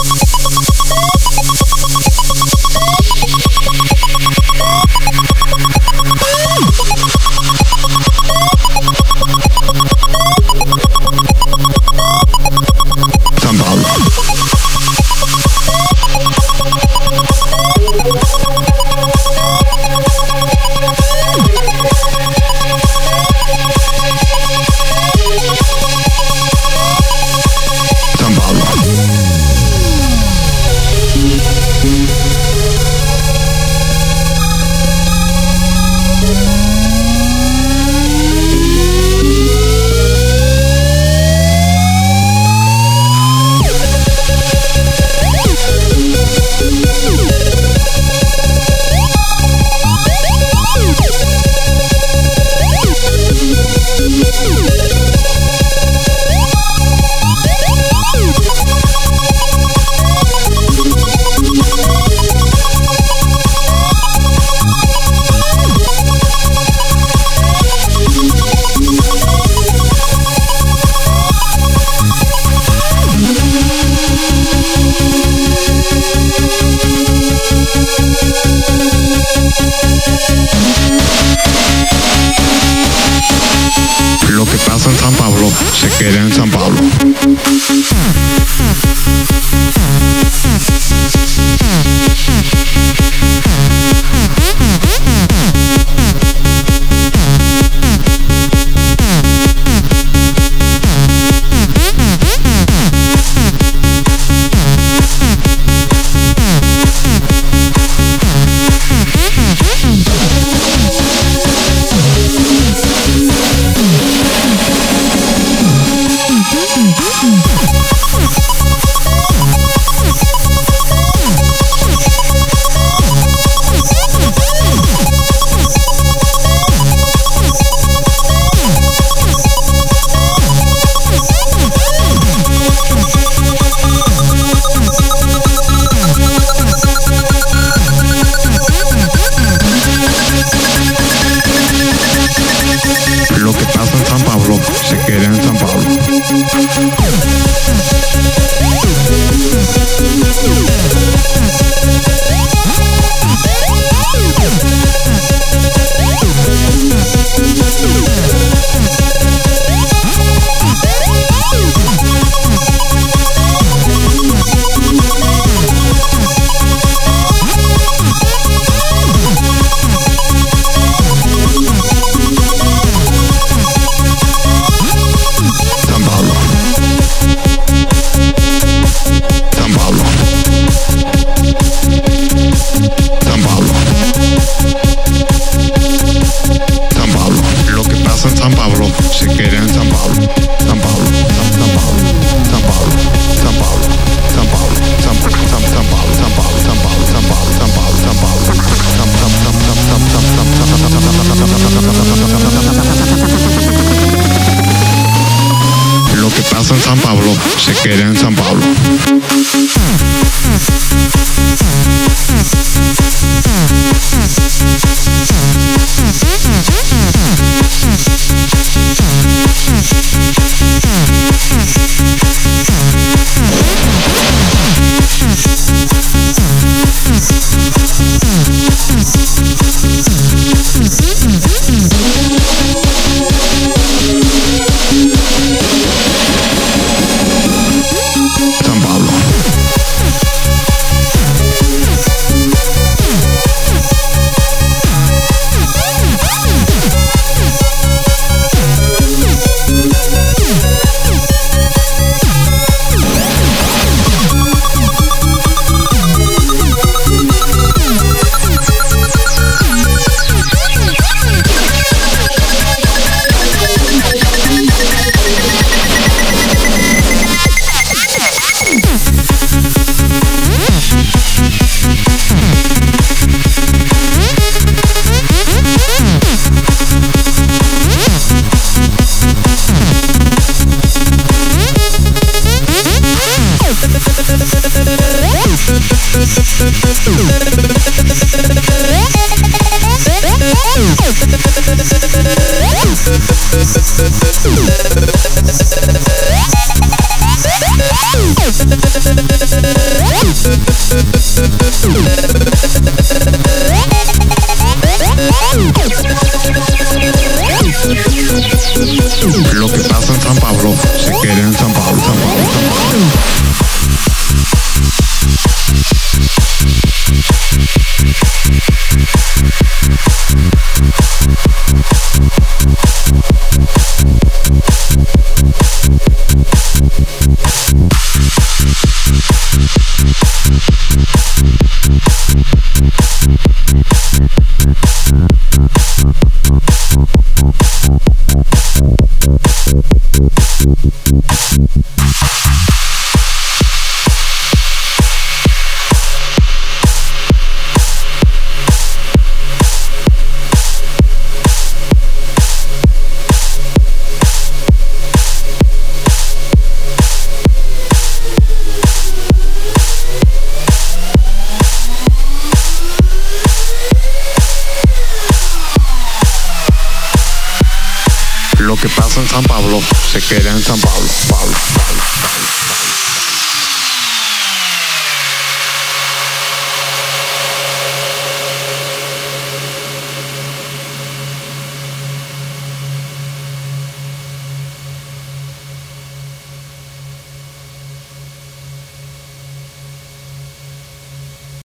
Lo que pasa en San Pablo se queda en San Pablo. Lo que pasa en San Pablo se queda en San Pablo. San Pablo se queda en San Pablo. San Pablo, San Pablo, San Pablo, San Pablo, San Pablo, San Pablo, San Pablo, San Pablo, San Pablo, San Pablo, San Pablo, San Pablo, Lo que pasa en San Pablo se queda en San Pablo. San Pablo. We'll be right back. Lo que pasa en San Pablo se queda en San Pablo. Pablo, Pablo, Pablo.